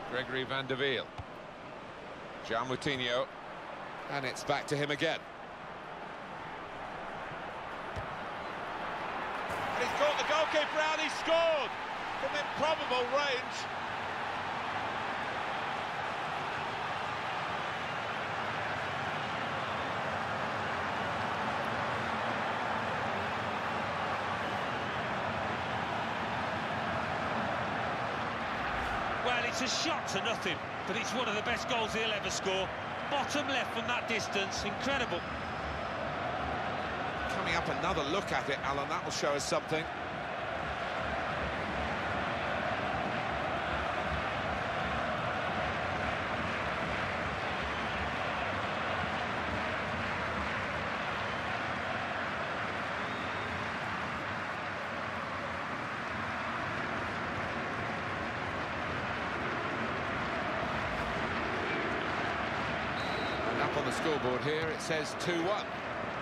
Gregory van der Wiel. João Moutinho. And it's back to him again. And he's caught the goalkeeper out, he scored from improbable range. Well, it's a shot to nothing, but it's one of the best goals he'll ever score. Bottom left from that distance, incredible. Coming up, another look at it, Alan, that will show us something. Up on the scoreboard here, it says 2-1.